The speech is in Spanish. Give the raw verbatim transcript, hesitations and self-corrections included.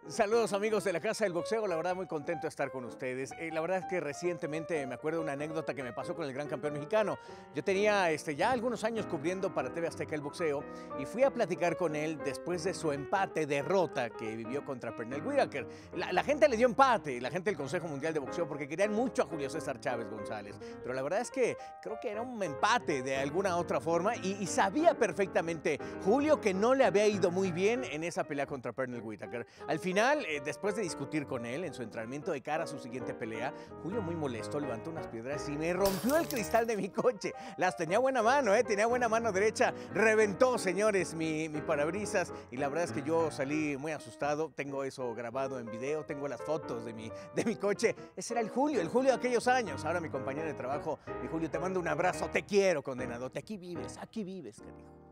Saludos amigos de la Casa del Boxeo, la verdad muy contento de estar con ustedes. Eh, la verdad es que recientemente me acuerdo de una anécdota que me pasó con el gran campeón mexicano. Yo tenía este, ya algunos años cubriendo para T V Azteca el boxeo y fui a platicar con él después de su empate, derrota que vivió contra Pernell Whitaker. La, la gente le dio empate, la gente del Consejo Mundial de Boxeo, porque querían mucho a Julio César Chávez González. Pero la verdad es que creo que era un empate de alguna otra forma y, y sabía perfectamente Julio que no le había ido muy bien en esa pelea contra Pernell Whitaker. Al final, Eh, después de discutir con él en su entrenamiento de cara a su siguiente pelea, Julio, muy molesto, levantó unas piedras y me rompió el cristal de mi coche. Las tenía buena mano, ¿eh? Tenía buena mano derecha. Reventó, señores, mi, mi parabrisas. Y la verdad es que yo salí muy asustado. Tengo eso grabado en video, tengo las fotos de mi, de mi coche. Ese era el Julio, el Julio de aquellos años. Ahora mi compañero de trabajo, mi Julio, te mando un abrazo. Te quiero, condenado. Aquí vives, aquí vives, cariño.